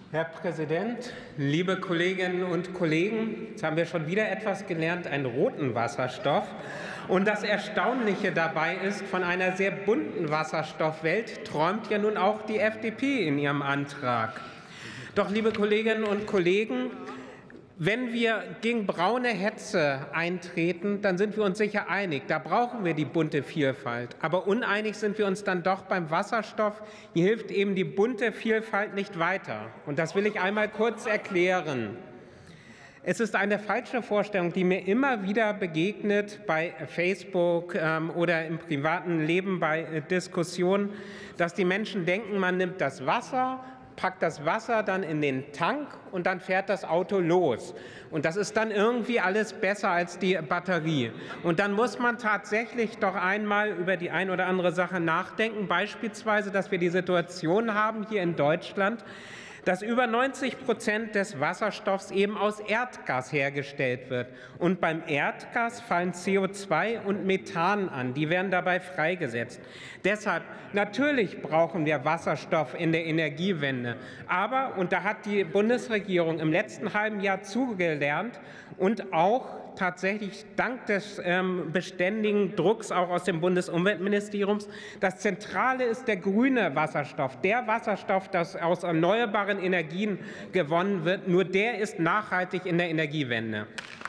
Herr Präsident, liebe Kolleginnen und Kollegen! Jetzt haben wir schon wieder etwas gelernt, einen roten Wasserstoff. Und das Erstaunliche dabei ist, von einer sehr bunten Wasserstoffwelt träumt ja nun auch die FDP in ihrem Antrag. Doch, liebe Kolleginnen und Kollegen, wenn wir gegen braune Hetze eintreten, dann sind wir uns sicher einig. Da brauchen wir die bunte Vielfalt. Aber uneinig sind wir uns dann doch beim Wasserstoff. Hier hilft eben die bunte Vielfalt nicht weiter. Und das will ich einmal kurz erklären. Es ist eine falsche Vorstellung, die mir immer wieder begegnet bei Facebook oder im privaten Leben bei Diskussionen, dass die Menschen denken, man nimmt das Wasser, packt das Wasser dann in den Tank und dann fährt das Auto los. Und das ist dann irgendwie alles besser als die Batterie. Und dann muss man tatsächlich doch einmal über die ein oder andere Sache nachdenken. Beispielsweise, dass wir die Situation haben hier in Deutschland, dass über 90% des Wasserstoffs eben aus Erdgas hergestellt wird. Und beim Erdgas fallen CO2 und Methan an. Die werden dabei freigesetzt. Deshalb, natürlich brauchen wir Wasserstoff in der Energiewende. Aber, und da hat die Bundesregierung im letzten halben Jahr zugelernt und auch tatsächlich dank des beständigen Drucks auch aus dem Bundesumweltministerium, das Zentrale ist der grüne Wasserstoff, der Wasserstoff, das aus erneuerbaren Energien gewonnen wird. Nur der ist nachhaltig in der Energiewende.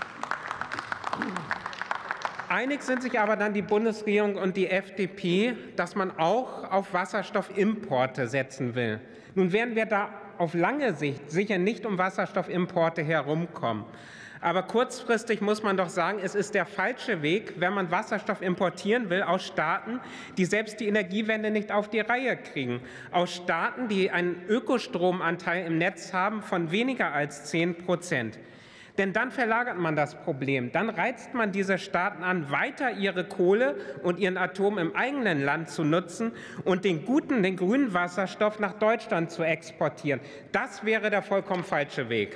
Einig sind sich aber dann die Bundesregierung und die FDP, dass man auch auf Wasserstoffimporte setzen will. Nun werden wir da auf lange Sicht sicher nicht um Wasserstoffimporte herumkommen. Aber kurzfristig muss man doch sagen, es ist der falsche Weg, wenn man Wasserstoff importieren will aus Staaten, die selbst die Energiewende nicht auf die Reihe kriegen. Aus Staaten, die einen Ökostromanteil im Netz haben von weniger als 10%. Denn dann verlagert man das Problem. Dann reizt man diese Staaten an, weiter ihre Kohle und ihren Atom im eigenen Land zu nutzen und den grünen Wasserstoff nach Deutschland zu exportieren. Das wäre der vollkommen falsche Weg.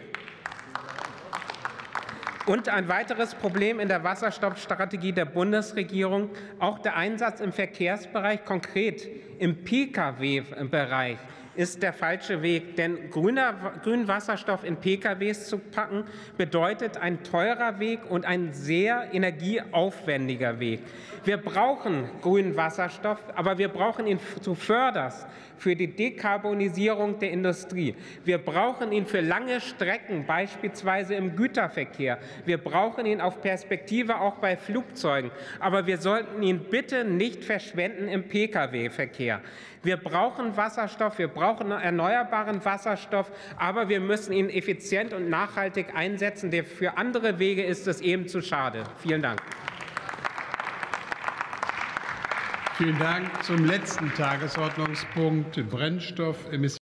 Und ein weiteres Problem in der Wasserstoffstrategie der Bundesregierung, auch der Einsatz im Verkehrsbereich, konkret im Pkw-Bereich, ist der falsche Weg. Denn grünen Wasserstoff in PKWs zu packen, bedeutet ein teurer Weg und ein sehr energieaufwendiger Weg. Wir brauchen grünen Wasserstoff, aber wir brauchen ihn zuvörderst für die Dekarbonisierung der Industrie. Wir brauchen ihn für lange Strecken, beispielsweise im Güterverkehr. Wir brauchen ihn auf Perspektive auch bei Flugzeugen. Aber wir sollten ihn bitte nicht verschwenden im Pkw-Verkehr. Wir brauchen Wasserstoff, wir brauchen erneuerbaren Wasserstoff, aber wir müssen ihn effizient und nachhaltig einsetzen. Für andere Wege ist es eben zu schade. Vielen Dank. Vielen Dank. Zum letzten Tagesordnungspunkt Brennstoff.